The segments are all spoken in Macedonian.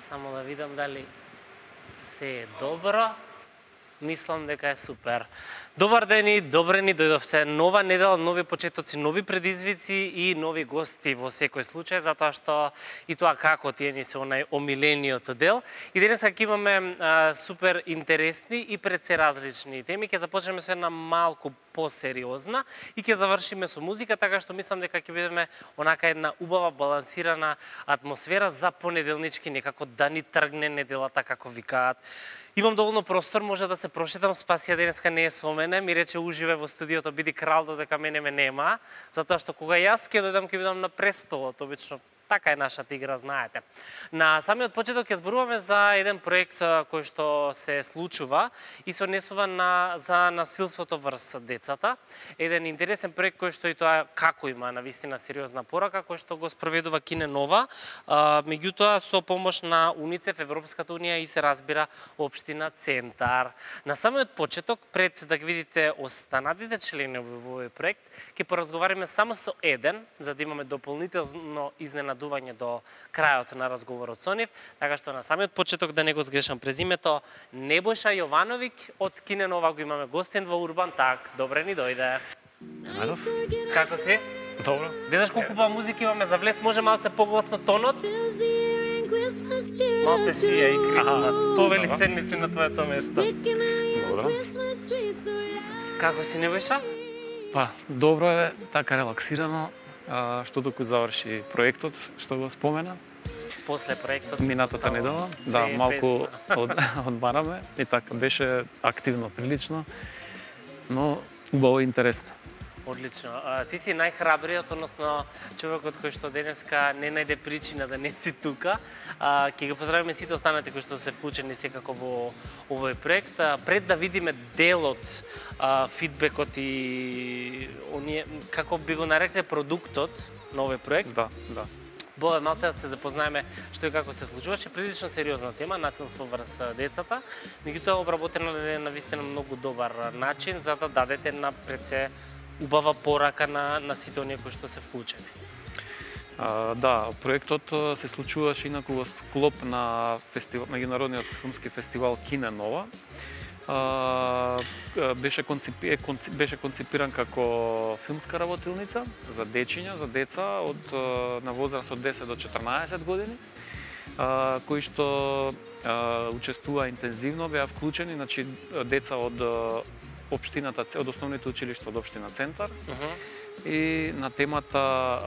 Само да видам дали се е добро. Мислам дека е супер. Добар ден и добре ни дојдовте. Нова недела, нови почетоци, нови предизвици и нови гости во секој случај, затоа што и тоа како тие ни се онај омилениот дел. И денеска ќе имаме супер интересни и пред се различни теми. Ќе започнеме со една малку посериозна и ќе завршиме со музика, така што мислам дека ќе бидеме онака една убава балансирана атмосфера за понеделнички, некако да ни тргне неделата како викаат. Имам доволно простор, може да се прошетам, Спасија денеска не е со мене, ми рече уживе во студиото, биди крал додека мене ме нема, затоа што кога јас ќе дојдам ќе бидам на престолот, обично така е нашата игра, знаете. На самиот почеток ќе зборуваме за еден проект кој што се случува и се однесува за насилството врз децата. Еден интересен проект кој што и тоа како има навистина сериозна порака, кој што го спроведува Кине Нова, меѓутоа со помош на УНИЦЕФ, Европската унија и се разбира општина Центар. На самиот почеток, пред да ги видите останатите членови во овој проект, ќе поразговараме само со еден, за да имаме дополнително изненадување до крајот на разговорот со нив, така што на самиот почеток да не го сгрешам презимето, Небојша Јовановиќ од Кине Нова го имаме гостин во Урбан Так. Добре ни дојде. Како си? Добро. Гледаш колку убава музика имаме за влез, може малце погласно тонот? Малце сија и Крисмас. Повели седни на твоето место. Добро. Како си, Небојша? Па, добро е, така релаксирано, што доку заврши проектот, што го спомена. После проектот Минатата недела, да, малку одмараме и така беше активно прилично, но убаво и интересно. Одлично. Ти си најхрабриот, односно човекот кој што денеска не најде причина да не си тука. Ќе ги поздравиме сите останати кои што се вклучени секако во овој проект. Пред да видиме делот, фидбекот и оние, како би го нарекле, продуктот на овој проект. Да, да. Бо малце да се запознаеме што и како се случуваше, прилично сериозна тема, насилство врз децата, меѓутоа обработено на вистина многу добар начин за да дадете на пред се убава порака на сите оние кои што се вклучени. Да, проектот се случуваше инаку во склоп на меѓународниот филмски фестивал Кине Нова. Беше концепиран како филмска работилница за дечиња, за деца на возраст од 10 до 14 години, кои што учествува интензивно, беа вклучени, значи деца од општината, од основните училишта од општина Центар. И на темата,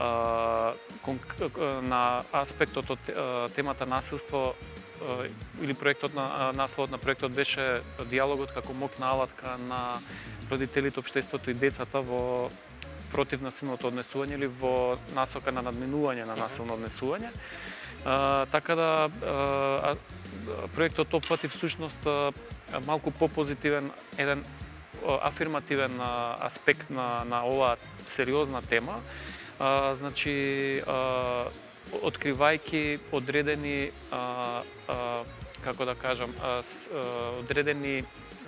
на аспектот од темата насилство, или проектот насловот на проектот беше диалогот како моќна алатка на родителите, општеството и децата во против насилното однесување или во насока на надминување на насилно однесување. Така да проектот опфати всушност малку попозитивен, еден афирмативен аспект на оваа сериозна тема. Значи, откривајќи одредени, како да кажам, одредени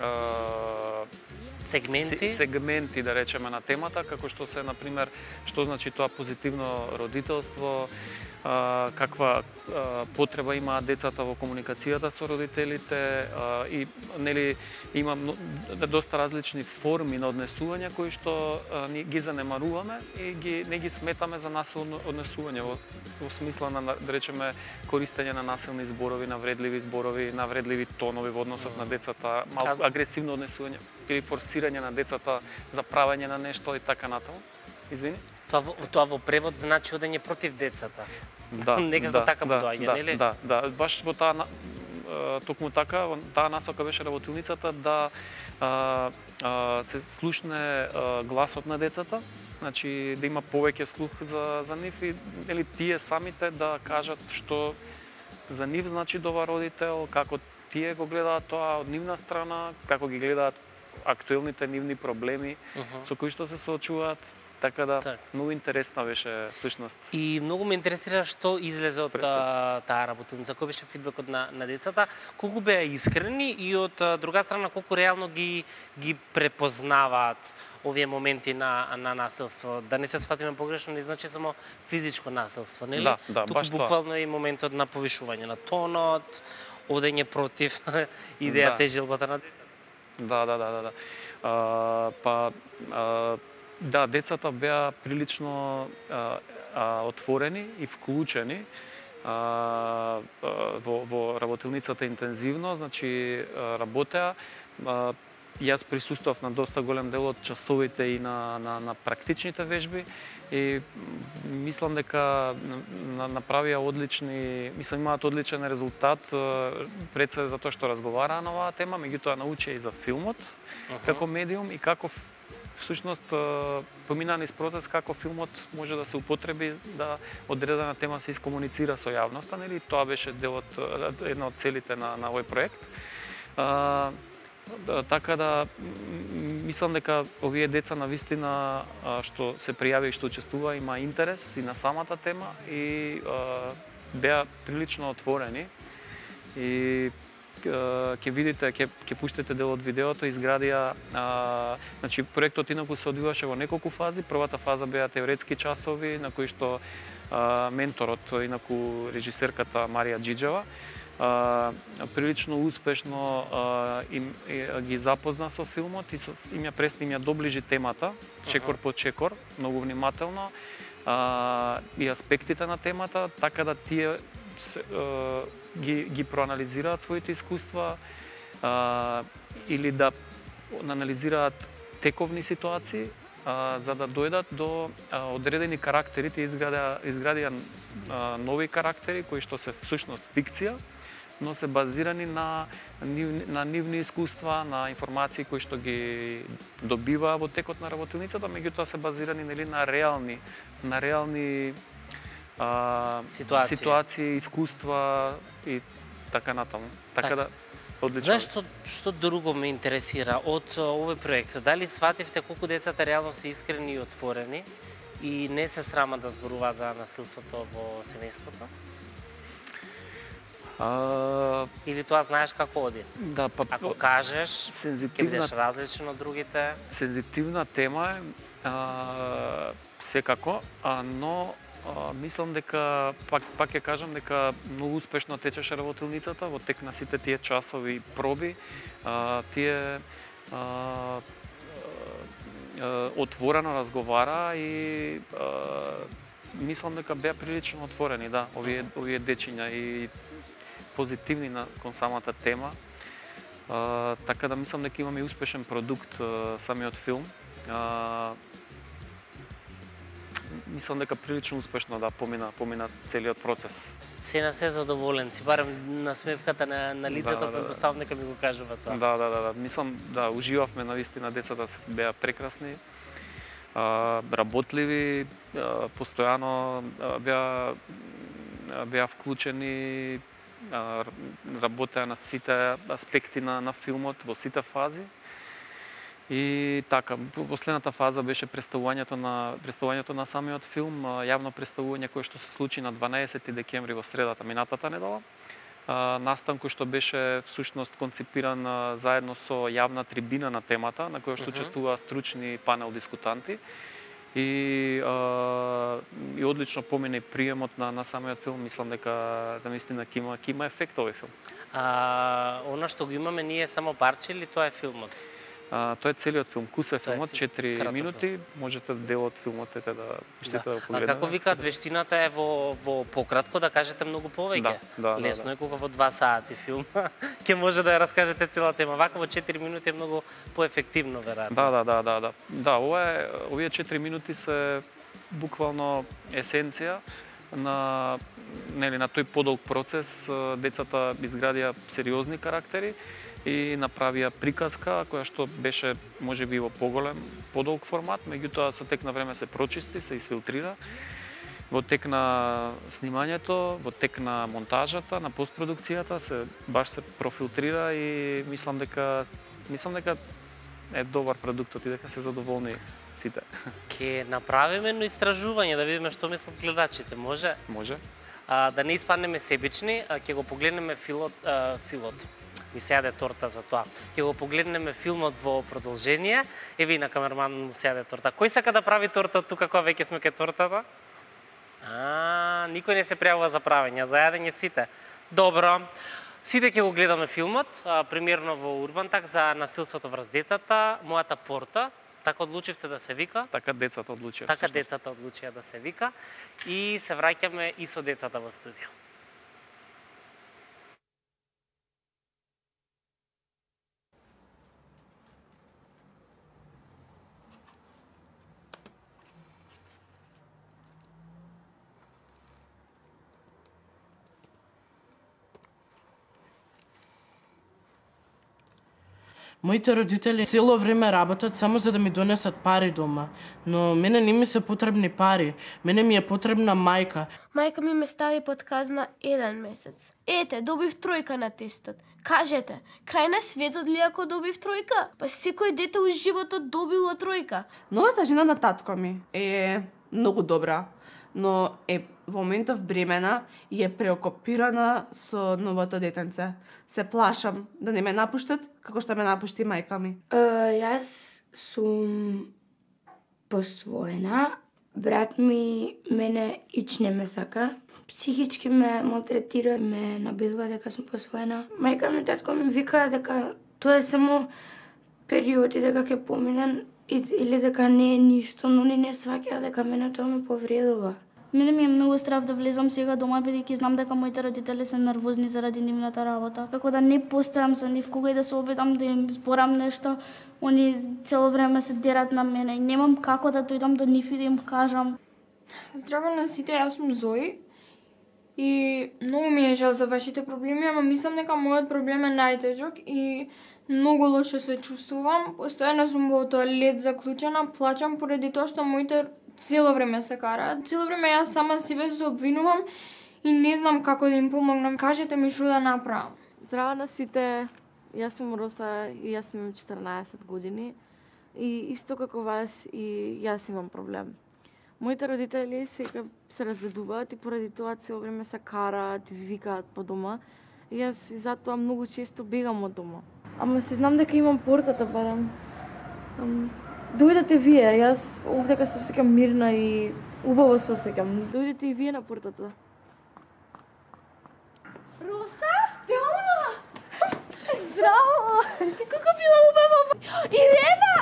сегменти, да речеме, на темата, како што се, например, што значи тоа позитивно родителство, каква потреба имаат децата во комуникацијата со родителите и нели има доста различни форми на однесување кои што ги занемаруваме и не ги сметаме за насилно однесување во смисла на, да речеме, користење на насилни зборови, на вредливи тонови во односот на децата, малку агресивно однесување или форсирање на децата за правење на нешто и така натаму. Извини? Тоа во превод значи одење против децата. Да, некако така доаѓа, нели? Да, баш во таа токму така, таа насока беше работилницата да се слушне гласот на децата, значи да има повеќе слух за нив и нели тие самите да кажат што за нив значи добар родител, како тие го гледаат тоа од нивна страна, како ги гледаат актуелните нивни проблеми со кои што се соочуваат. така да Так. многу интересна беше всушност. И многу ме интересира што излезе од таа работилница, кој беше фидбекот на децата, колку беа искрени и од друга страна колку реално ги препознаваат овие моменти на насилство. Да не се сфатиме погрешно, не значи само физичко насилство, нели? Да, туку баш тоа. буквално и моментот на повишување на тонот, одење против идејата и желбата на детето. Да. Да, децата беа прилично отворени и вклучени во работилницата интензивно, значи работеа. Јас присуствував на доста голем дел од часовите и на практичните вежби и мислам дека направија имаат одличен резултат пред се затоа што разговараа на оваа тема, меѓутоа научија и за филмот како медиум и како всушност помина низ процес како филмот може да се употреби да одредена тема се искомуницира со јавноста, нели? Тоа беше една од целите на овој проект. Така да мислам дека овие деца навистина што се пријави и што учествува има интерес и на самата тема и беа прилично отворени и ќе видите, ќе пуштите дел од видеото, изградија, значи проектот инаку се одвиваше во неколку фази. Првата фаза беа теоретски часови на кои што менторот, инаку режисерката Марија Џиџева, прилично успешно ги запозна со филмот и им ја доближи темата, чекор по чекор, многу внимателно, и аспектите на темата, така да тие ги проанализираат своите искуства или да анализираат тековни ситуации, за да дојдат до одредени карактери, тие изградија нови карактери кои што се всушност фикција, но се базирани на нивни искуства, на информации кои што ги добиваа во текот на работилницата, меѓутоа се базирани нели на реални ситуации, искуства и така натаму. Така да одлично. Знаеш што друго ме интересира од овој проект? Дали свативте колку децата реално се искрени и отворени и не се срамат да зборуваат за насилството во семејството? Или тоа знаеш како оди? Да, ако кажеш, ќе бидеш различен од другите. Сензитивна тема е секако, но мислам дека пак ќе кажам дека многу успешно течеше работилницата во тек на сите тие часови и проби. Тие отворено разговара и мислам дека беа прилично отворени, да, овие дечиња и позитивни кон самата тема. Така да мислам дека имаме и успешен продукт самиот филм. Мислам дека прилично успешно да помина целиот процес. Се на се задоволен си, барем на смевката на лицето, претпоставам дека ми го кажува тоа. Да. Мислам, да, уживавме навистина, децата беа прекрасни, работливи, постојано беа вклучени, работеа на сите аспекти на филмот, во сите фази. И така, последната фаза беше представувањето на самиот филм, јавно представување кое што се случи на 12 декември во средата минатата недела. Настан кој што беше всушност концепиран заедно со јавна трибина на темата, на која што учествуваа стручни панел дискутанти. И одлично помина и приемот на самиот филм. Мислам дека наистина ќе има ефект овој филм. Она што го имаме ние само парче или тоа е филмот? Тоа е целиот филм. Куса е филмот, 4 минути, можете дел од филмот да пуштите да погледнете. А како викаат, вештината е во пократко да кажете многу повеќе. Да. Лесно е кога во 2 сати филм ќе може да ја раскажете цела тема. Вака во 4 минути е многу поефективно, веројатно. Да, овие 4 минути се буквално есенција на тој подолг процес. Децата изградија сериозни карактери и направија приказка која што беше можеби во подолг формат, меѓутоа со тек на време се прочисти, се изфилтрира. Во тек на снимањето, во тек на монтажата, на постпродукцијата баш се профилтрира и мислам дека е добар продуктот и дека се задоволни сите. Ќе направиме едно истражување да видиме што мислат гледачите, може? Може? Да не испаднеме себични, ќе го погледнеме филот. Ми се јаде торта за тоа. Ќе го погледнеме филмот во продолжение. Еве и на камерман му се јаде торта. Кој сака да прави торта тука кога веќе сме кај тортата? Никој не се пријавува за правење, за јадење сите. Добро. Сите ќе го гледаме филмот, премиерно во Урбантак за насилството врз децата, Мојата порта. Така одлучивте да се вика. Така децата одлучија. Така децата одлучија да се вика. И се враќаме и со децата во студио. Моите родители цело време работат само за да ми донесат пари дома, но мене не ми се потребни пари, мене ми е потребна мајка. Мајка ми ме стави под казна 1 месец. Ете, добив тројка на тестот. Кажете, крај на светот ли ако добив тројка? Па секој дете у животот добило тројка. Новата жена на татко ми е многу добра, но е во моментов бремена и е преокупирана со новото детенце. Се плашам да не ме напуштат како што ме напушти мајка ми. Јас сум посвоена. Брат ми мене ич не ме сака. Психички ме малтретира, ме набедува дека сум посвоена. Мајка ми и татко ми вика дека тоа е само период и дека ќе помине или дека не е ништо, но они не сваќаат дека мене тоа ме повредува. Мене ми е многу страв да влезам сега дома, бидејќи знам дека моите родители се нервозни заради нивната работа. Како да не постојам со нив, кога и да се обидам да им зборам нешто, они цело време се дерат на мене и немам како да дојдам до нив и да им кажам. Здраво на сите, јас сум Зои и многу ми е жал за вашите проблеми, ама мислам дека мојот проблем е најтежок и многу лошо се чувствувам. Постојано сум во тоалет заклучена, плачам поради тоа што моите цело време се караат. Цело време јас сама себе се обвинувам и не знам како да им помогнам. Кажете ми што да направам. Здраво на сите, јас сум Роса и јас имам 14 години и исто како вас и јас имам проблем. Моите родители сега се разведуваат и поради тоа цело време се караат и викаат по дома и јас и затоа многу често бегам од дома. Ама се знам дека имам портата барам. Дојдете вие, јас овдека се осеќам мирна и убаво се осеќам. Дојдете и вие на портата. Роса? Те она? Здраво! Како била убава? Ирена!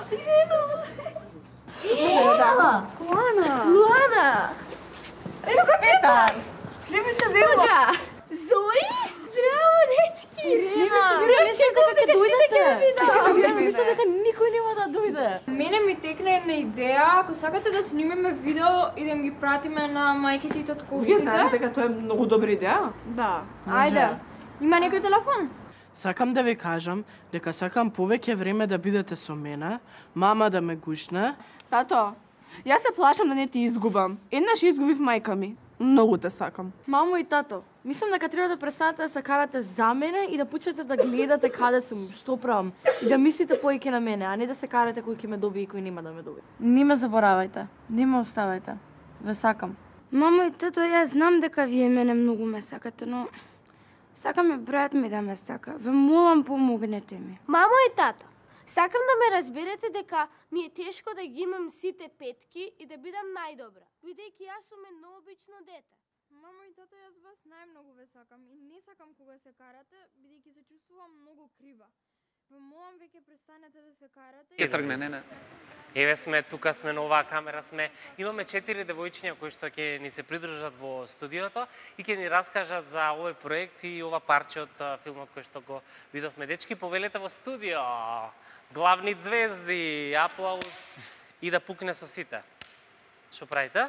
Луана! Ево капитан! Не ми се верува! Зои? Здраво, дечки! Ирена! Дека дојдете! Мислам дека никој нема да дојде. Мене ми текна една идеја, ако сакате да снимеме видео и да им ги пратиме на мајките и Вие татковците. знаете дека тоа е многу добра идеја? Да. Ајде. Има некој телефон? Сакам да ви кажам дека сакам повеќе време да бидете со мене, мама да ме гушне. Тато, јас се плашам да не ти изгубам. Еднаш изгубив мајка ми. Многу те сакам. Мамо и тато, мислам дека треба да престанете да се карате за мене и да почнете да гледате каде сум, што правам и да мислите поиќе на мене, а не да се карате кој ќе ме доби и кој нема да ме доби. Не ме заборавајте, не ме оставајте. Ве сакам. Мамо и тато, јас знам дека вие мене многу ме сакате, но сакаме брат ми да ме сака. Ве молам, помогнете ми. Мамо и тато, сакам да ме разберете дека ми е тешко да ги имам сите петки и да бидам најдобра, бидејќи јас сум едно обично дете. Мамо и тато, јас вас најмногу ве сакам и не сакам кога се карате, бидејќи се чувствувам многу крива. Ве молам веќе престанете да се карате. Ќе тргне, не. Еве сме, тука сме на оваа камера сме. Имаме 4 девојчиња кои што ќе ни се придружат во студиото и ќе ни раскажат за овој проект и ова парче од филмот кој што го видовме. Дечки, повелете во студио. Главни звезди, аплауз и да пукне со сите. Што правите?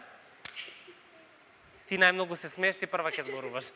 Ти најмногу се смееш, ти прва ќе зборуваш.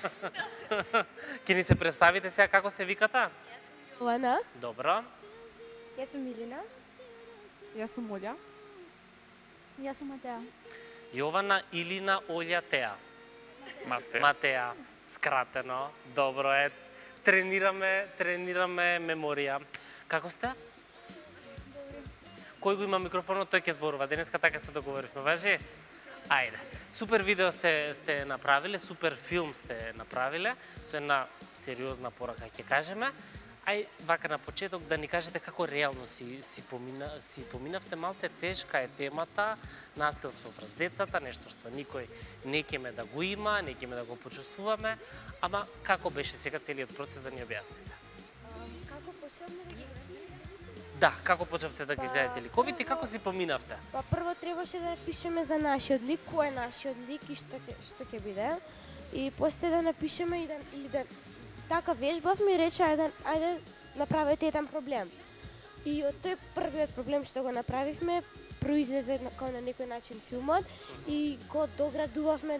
Ќе ни се представите сега како се виката? Лана? Добро. Јас сум Милина. Јас сум Олја. Јас сум Матеа. Јована, Илина, Олја, Теа. Матеа. Скратено. Добро е. Тренираме меморија. Како сте? Кој го има микрофонот, тој ќе зборува. Денеска така се договоривме, важи? Ајде. Супер видео сте направиле, супер филм сте направиле, со една сериозна порака ќе кажеме. Ај вака на почеток да ни кажете како реално си поминавте, малце тешка е темата, насилство врз децата, нешто што никој не кеме да го има, не кеме да го почувствуваме, ама како беше сега целиот процес да ни објасните? Како почнавме да ги гледаме? Да, како почнавте да ги гледате ликовите и како си поминавте? Па прво требаше да напишеме за нашиот лик, кој е нашиот лик и што ќе биде. И после да напишеме или да така вежбавме и рече ајде направете еден проблем. И од тој првиот проблем што го направивме, произлезе како на некој начин филмот и го доградувавме.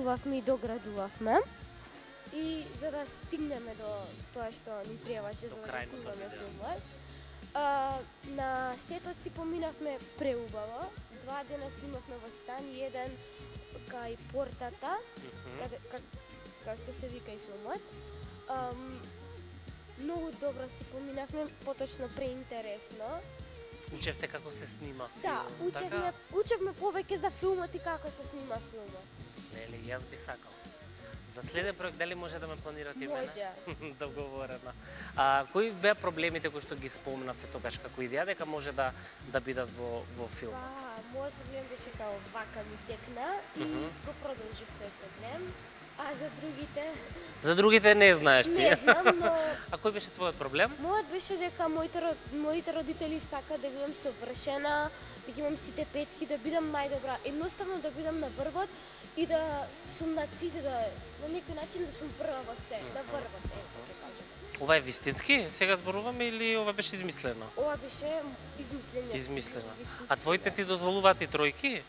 И за да стигнеме до тоа што ни требаше за да снимаме филмот. На сетот си поминавме преубаво. 2 дена снимавме во стан, еден кај портата, како што се вика и филмот. Многу добро си поминавме, поточно преинтересно. Учевте како се снима Да, учевме повеќе за филмот и како се снима филмот. Нели, јас би сакал. За следен проект дали може да ме планирате и мене? Може. Договорено. Кои беа проблемите кои што ги спомнавте тогаш како идеја дека може да бидат во филмот? Мојот проблем беше као вака ми текна и го продолжив тој проблем. А за другите? За другите не знаеш ти. Не знам, но... А кој беше твојот проблем? Мојот беше дека моите родители сакаат да бидам совршена, да ги имам сите петки, да бидам најдобра. Едноставно да бидам на врвот и да сум на ците, на некој начин да сум прва во се, на врвот, ќе кажам. Ова е вистински? Сега зборуваме или ова беше измислено? Ова беше измислено. Измислено. А твоите ти дозволуваат и тројки?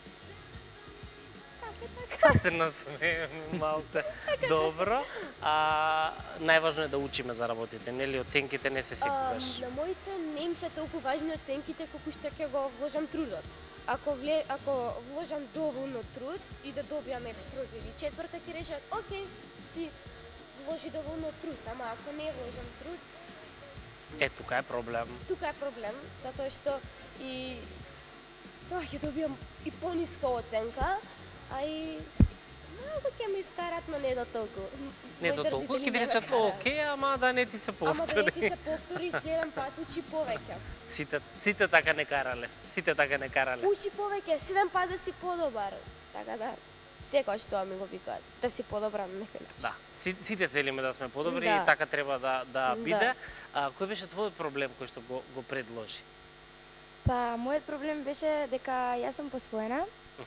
Така. Се насмеем малце. Добро. Најважно е да учиме за работите, нели? Оценките не се секогаш. На моите не им се толку важни оценките колку што ќе го вложам трудот. Ако вложам доволно труд и да добијам тројка или четврта, ќе речат, окей, си вложи доволно труд, ама ако не вложам труд... Тука е проблем. Тука е проблем, затоа што и тоа ќе добијам и пониска оценка, а и малку ќе ме искарат, но не до толку. Не до толку, ќе ти речат окей, ама да не ти се повтори. Ама да не ти се повтори, следен пат учи повеќе. Сите така не карале. Учи повеќе, 7 пат да си подобар. Така да, секој што ми го викаат, да си подобрам на некој начин. Да, сите целиме да сме подобри и така треба да биде. Кој беше твојот проблем кој што го предложи? Па, мојот проблем беше дека јас сум посвоена,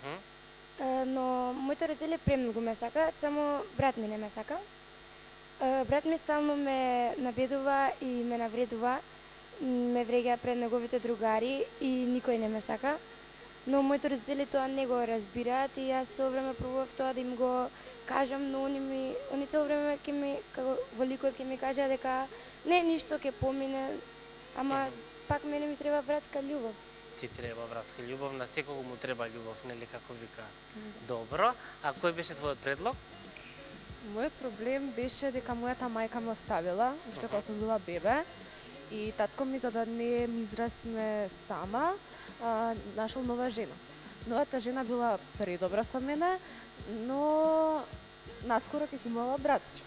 но моите родители премногу ме сакаат, само брат ми не ме сака. Брат ми стално ме набедува и ме навредува, ме врега пред неговите другари и никој не ме сака. Но моите родители тоа не го разбираат и јас цело време пробував тоа да им го кажам, но они цело време како во ликот ќе ми кажа дека не ништо ќе помине, ама пак мене ми треба братска љубов. Ти треба братска љубов, на секого му треба љубов, нели како вика. Добро, а кој беше твојот предлог? Мојот проблем беше дека мојата мајка ме оставила, уште кога сум била бебе, и татко ми, за да не ми израсне сама, нашол нова жена. Новата жена била предобра со мене, но наскоро ќе си имала братче.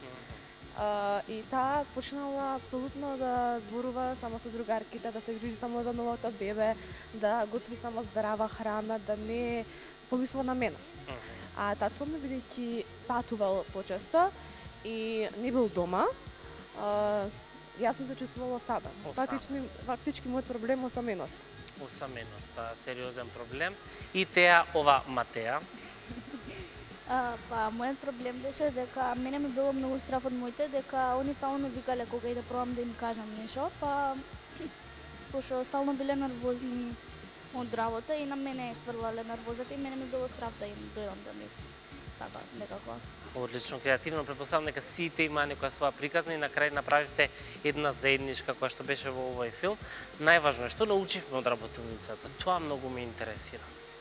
И таа почнала апсолутно да зборува само со другарките, да се грижи само за новото бебе, да готви само здрава храна, да не помислува на мене. А татко ми, бидејќи патувал почесто и не бил дома, јас ми се чувствувала осаден. Фактички мојот проблем е осаменост. Осаменоста, сериозен проблем. И теа ова Матеа? Па, мојот проблем беше дека мене ми било многу страф од моите, дека они стално ме викале кога и да пробам да им кажам нешто, па пошто стално биле нервозни од работа и на мене сврлале нервозата и мене ми било страф да им дојдам да ми така некако. Одлично, креативно, претпоставам дека сите има некоја своја приказна и на крај направивте една заедничка која што беше во овој филм. Најважно е што научивме од работилницата. Тоа многу ме интересира.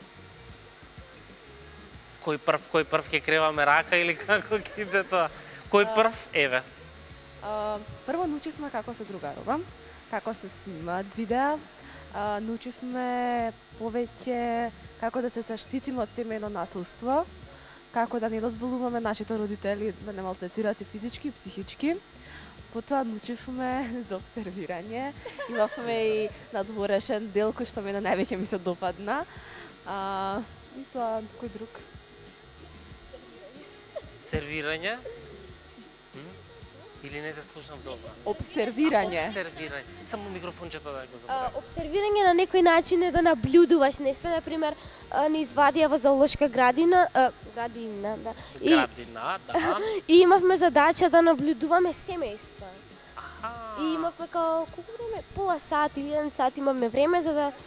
Кој прв ќе креваме рака или како ќе иде тоа? Кој прв? Еве. Прво научивме како се другарува, како се снимаат видеа, научивме повеќе како да се заштитиме од семејно насилство, како да не дозволуваме нашите родители да не малтретираат и физички и психички. Потоа научивме за обсервирање. Имавме и надворешен дел кој што мене највеќе ми се допадна. И тоа кој друг? Сервирање? Или не те слушам добро? Обсервирање. Обсервирање. Само микрофончето да го забравам. Обсервирање на некој начин е да наблюдуваш нешто, например, ни извадија во зоолошка градина, да. Градина, да. И имавме задача да наблюдуваме семејства. И имавме као колку време, пола сат или 1 сат имавме време за да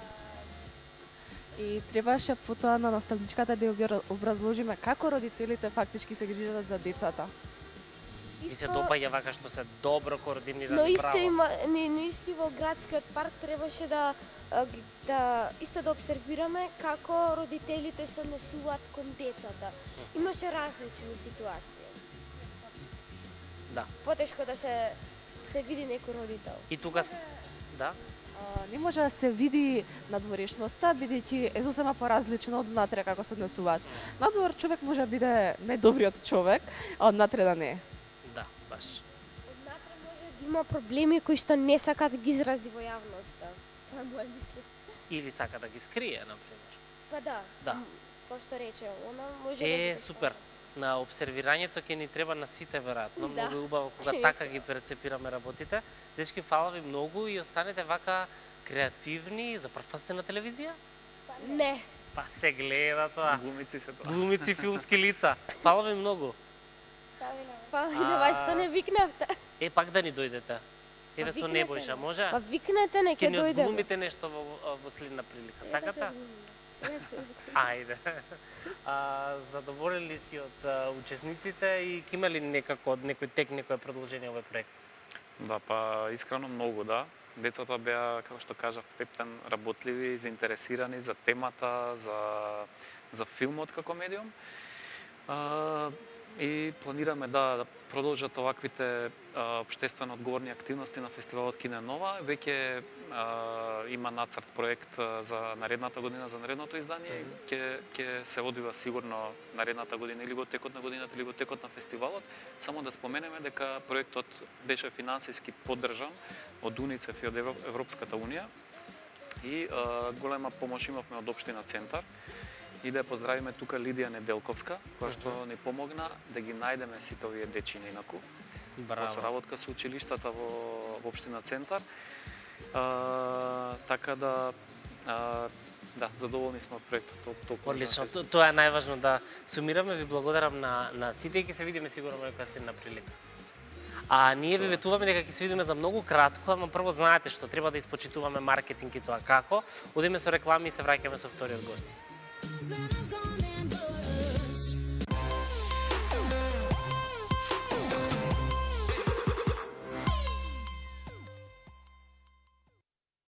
И требаше потоа на наставничката да ја образложиме како родителите фактички се грижат за децата. И се допаѓа вака што се добро координирани но право. Но исто во градскиот парк требаше да исто да обсервираме како родителите се однесуваат кон децата. Имаше различни ситуации. Да. Потешко да се види некој родител. И тука да. Не може да се види надворешноста, бидејќи е сосема поразлично од внатре како се однесуваат. Надвор човек може да биде најдобриот човек, а од внатре да не е. Да, баш. Однатре може да има проблеми кои што не сака да ги изрази во јавноста. Тоа моја мисли. Или сака да ги скрие, например. Па да. Да. Кој што рече, она може да ги супер. На обсервирањето ќе ни треба на сите веројатно. Да. Многу е убаво кога така ги перцепираме работите. Дечки, фала ви многу и останете вака креативни. За прв пат сте на телевизија? Не. Па се гледа тоа. Глумици се тоа. Глумици, филмски лица. Фала ви многу. Фала и на вас што не викнавте. Пак да ни дојдете. Еве со Небојша, може? Па викнете, не ќе дојдеме. Ќе ни дојдеме. одглумите нешто во следна прилика. Сакате? Ајде. Задоволени си од учесниците и ќе има ли некој тек, некое продолжение овој проект? Да, па искрено многу, да. Децата беа, како што кажав, Пептен, работливи, заинтересирани за темата, за филмот како медиум. И планираме да продолжат оваквите општествено одговорни активности на фестивалот Кине Нова. Веќе има нацрт проект за наредната година, за наредното издание. Ќе се одвива сигурно наредната година или го текот на годината или го текот на фестивалот. Само да споменеме дека проектот беше финансиски поддржан од УНИЦЕФ и од Европската унија и голема помош имавме од општина Центар. И да ја поздравиме тука Лидија Неделковска, која што ни помогна да ги најдеме сите овие дечи неинаку. Браво. Во соработка со училиштата во општина Центар. Така да, задоволни сме од проектот. Одлично, тоа е најважно да сумираме. Ви благодарам на сите и ќе се видиме сигурно некоја следна прилика. Ние ви ветуваме дека ќе се видиме за многу кратко, ама прво знаете што треба да испочитуваме маркетинг и тоа како. Одиме со реклами и се враќаме со вториот гост.